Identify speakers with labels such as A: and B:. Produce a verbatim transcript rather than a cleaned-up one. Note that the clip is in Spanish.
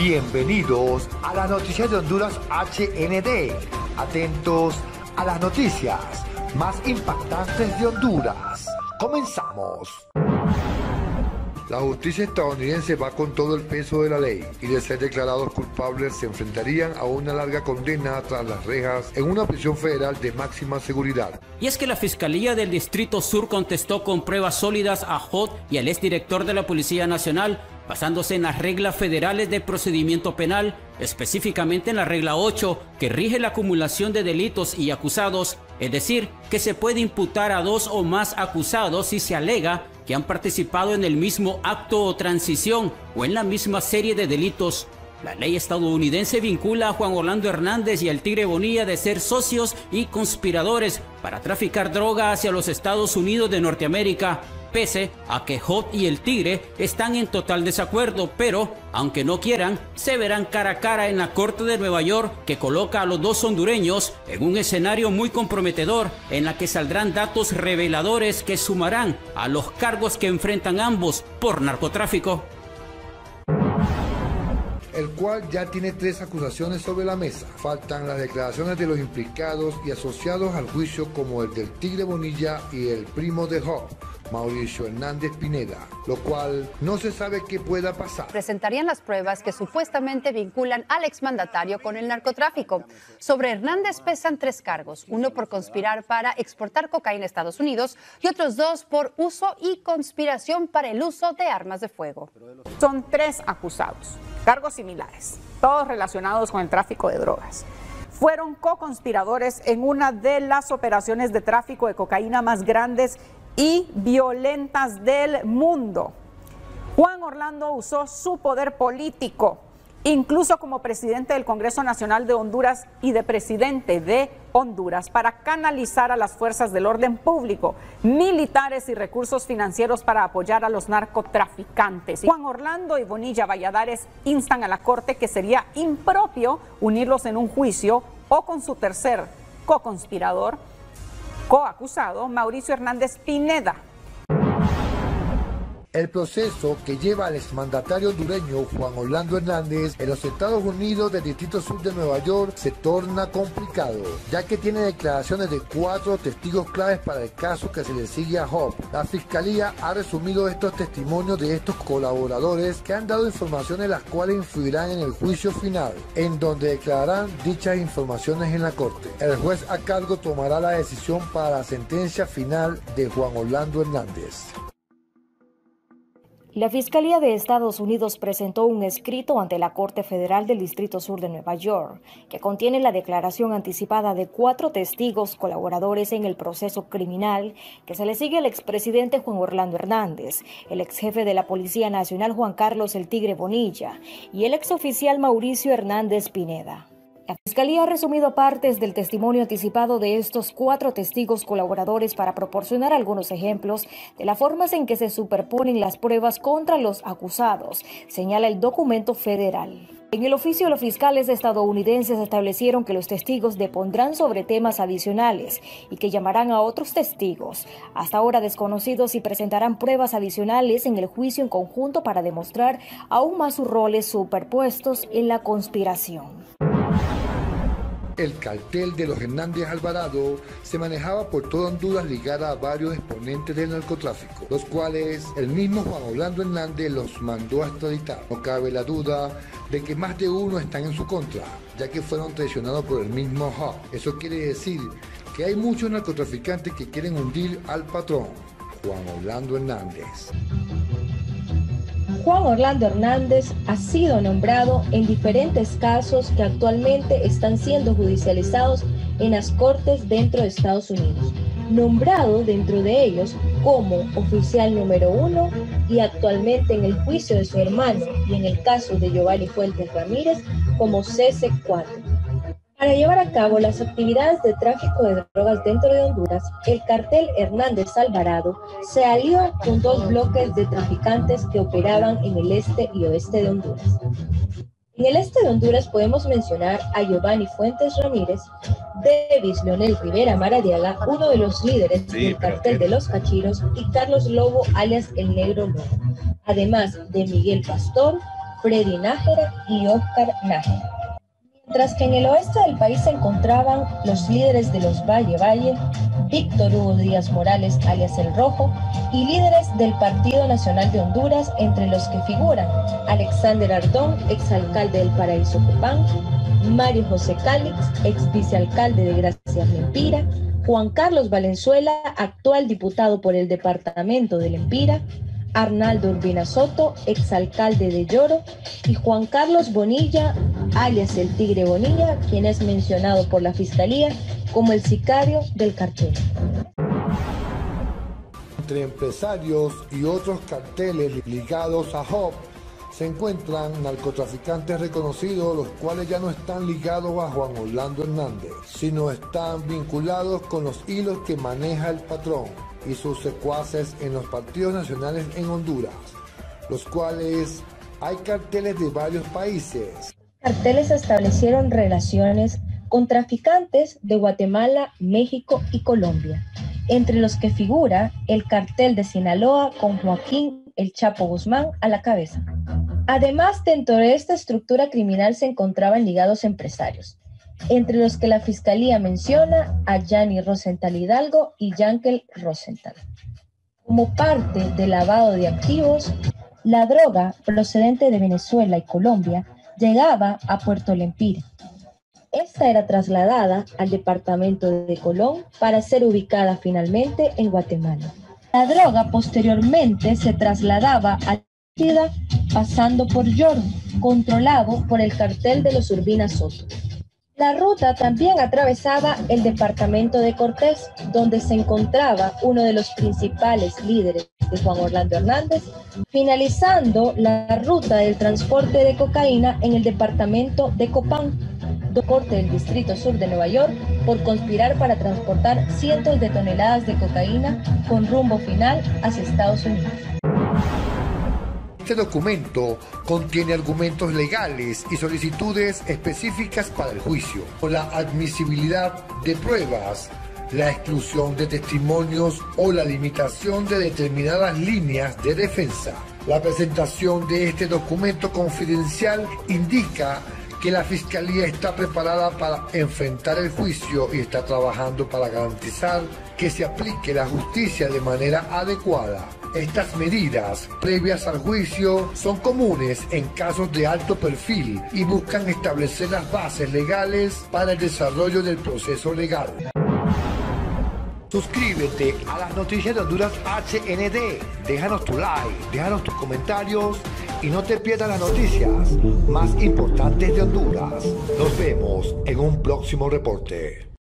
A: Bienvenidos a las noticias de Honduras H N D. Atentos a las noticias más impactantes de Honduras. Comenzamos. La justicia estadounidense va con todo el peso de la ley y de ser declarados culpables se enfrentarían a una larga condena tras las rejas en una prisión federal de máxima seguridad.
B: Y es que la Fiscalía del Distrito Sur contestó con pruebas sólidas a Holt y al exdirector de la Policía Nacional, basándose en las reglas federales de procedimiento penal, específicamente en la regla ocho, que rige la acumulación de delitos y acusados, es decir, que se puede imputar a dos o más acusados si se alega que han participado en el mismo acto o transición o en la misma serie de delitos. La ley estadounidense vincula a Juan Orlando Hernández y al Tigre Bonilla de ser socios y conspiradores para traficar droga hacia los Estados Unidos de Norteamérica, pese a que Holt y el Tigre están en total desacuerdo, pero, aunque no quieran, se verán cara a cara en la Corte de Nueva York, que coloca a los dos hondureños en un escenario muy comprometedor, en la que saldrán datos reveladores que sumarán a los cargos que enfrentan ambos por narcotráfico.
A: El cual ya tiene tres acusaciones sobre la mesa. Faltan las declaraciones de los implicados y asociados al juicio, como el del Tigre Bonilla y el primo de Holt, Mauricio Hernández Pineda, lo cual no se sabe qué pueda pasar.
C: Presentarían las pruebas que supuestamente vinculan al exmandatario con el narcotráfico. Sobre Hernández pesan tres cargos, uno por conspirar para exportar cocaína a Estados Unidos y otros dos por uso y conspiración para el uso de armas de fuego.
D: Son tres acusados, cargos similares, todos relacionados con el tráfico de drogas. Fueron co-conspiradores en una de las operaciones de tráfico de cocaína más grandes y violentas del mundo. Juan Orlando usó su poder político, incluso como presidente del Congreso Nacional de Honduras y de presidente de Honduras, para canalizar a las fuerzas del orden público, militares y recursos financieros para apoyar a los narcotraficantes. Juan Orlando y Bonilla Valladares instan a la Corte que sería impropio unirlos en un juicio o con su tercer co-conspirador, coacusado, Mauricio Hernández Pineda.
A: El proceso que lleva al exmandatario hondureño Juan Orlando Hernández en los Estados Unidos del Distrito Sur de Nueva York se torna complicado, ya que tiene declaraciones de cuatro testigos claves para el caso que se le sigue a Holt. La Fiscalía ha resumido estos testimonios de estos colaboradores que han dado informaciones las cuales influirán en el juicio final, en donde declararán dichas informaciones en la Corte. El juez a cargo tomará la decisión para la sentencia final de Juan Orlando Hernández.
E: La Fiscalía de Estados Unidos presentó un escrito ante la Corte Federal del Distrito Sur de Nueva York, que contiene la declaración anticipada de cuatro testigos colaboradores en el proceso criminal que se le sigue al expresidente Juan Orlando Hernández, el exjefe de la Policía Nacional Juan Carlos el Tigre Bonilla y el exoficial Mauricio Hernández Pineda. La Fiscalía ha resumido partes del testimonio anticipado de estos cuatro testigos colaboradores para proporcionar algunos ejemplos de las formas en que se superponen las pruebas contra los acusados, señala el documento federal. En el oficio, los fiscales estadounidenses establecieron que los testigos depondrán sobre temas adicionales y que llamarán a otros testigos, hasta ahora desconocidos, y presentarán pruebas adicionales en el juicio en conjunto para demostrar aún más sus roles superpuestos en la conspiración.
A: El cartel de los Hernández Alvarado se manejaba por toda Honduras, ligada a varios exponentes del narcotráfico, los cuales el mismo Juan Orlando Hernández los mandó a extraditar. No cabe la duda de que más de uno están en su contra, ya que fueron traicionados por el mismo Holt. Eso quiere decir que hay muchos narcotraficantes que quieren hundir al patrón, Juan Orlando Hernández.
F: Juan Orlando Hernández ha sido nombrado en diferentes casos que actualmente están siendo judicializados en las cortes dentro de Estados Unidos, nombrado dentro de ellos como oficial número uno y actualmente en el juicio de su hermano y en el caso de Giovanni Fuentes Ramírez como C C cuatro. Para llevar a cabo las actividades de tráfico de drogas dentro de Honduras, el cartel Hernández Alvarado se alió con dos bloques de traficantes que operaban en el este y oeste de Honduras. En el este de Honduras podemos mencionar a Giovanni Fuentes Ramírez, Davis Leonel Rivera Maradiaga, uno de los líderes sí, del cartel de los Cachiros, y Carlos Lobo alias El Negro Lobo, además de Miguel Pastor, Freddy Nájera y Oscar Nájera. Mientras que en el oeste del país se encontraban los líderes de los Valle Valle, Víctor Hugo Díaz Morales, alias El Rojo, y líderes del Partido Nacional de Honduras, entre los que figuran Alexander Ardón, exalcalde del Paraíso Copán, Mario José Cálix, ex vicealcalde de Gracias Lempira, Juan Carlos Valenzuela, actual diputado por el departamento de Lempira, Arnaldo Urbina Soto, exalcalde de Lloro, y Juan Carlos Bonilla, alias el Tigre Bonilla, quien es mencionado por la Fiscalía como el sicario del cartel.
A: Entre empresarios y otros carteles ligados a Job se encuentran narcotraficantes reconocidos, los cuales ya no están ligados a Juan Orlando Hernández, sino están vinculados con los hilos que maneja el patrón y sus secuaces en los partidos nacionales en Honduras, los cuales hay carteles de varios países.
F: Carteles establecieron relaciones con traficantes de Guatemala, México y Colombia, entre los que figura el cartel de Sinaloa con Joaquín El Chapo Guzmán a la cabeza. Además, dentro de esta estructura criminal se encontraban ligados empresarios, entre los que la Fiscalía menciona a Yanni Rosenthal Hidalgo y Yankel Rosenthal. Como parte del lavado de activos, la droga procedente de Venezuela y Colombia llegaba a Puerto Lempira. Esta era trasladada al departamento de Colón para ser ubicada finalmente en Guatemala. La droga posteriormente se trasladaba a Chida, pasando por Lloro, controlado por el cartel de los Urbina Soto. La ruta también atravesaba el departamento de Cortés, donde se encontraba uno de los principales líderes de Juan Orlando Hernández, finalizando la ruta del transporte de cocaína en el departamento de Copán, corte del Distrito Sur de Nueva York, por conspirar para transportar cientos de toneladas de cocaína con rumbo final hacia Estados Unidos.
A: Este documento contiene argumentos legales y solicitudes específicas para el juicio, por la admisibilidad de pruebas, la exclusión de testimonios o la limitación de determinadas líneas de defensa. La presentación de este documento confidencial indica que la Fiscalía está preparada para enfrentar el juicio y está trabajando para garantizar que se aplique la justicia de manera adecuada. Estas medidas previas al juicio son comunes en casos de alto perfil y buscan establecer las bases legales para el desarrollo del proceso legal. Suscríbete a las noticias de Honduras H N D, déjanos tu like, déjanos tus comentarios y no te pierdas las noticias más importantes de Honduras. Nos vemos en un próximo reporte.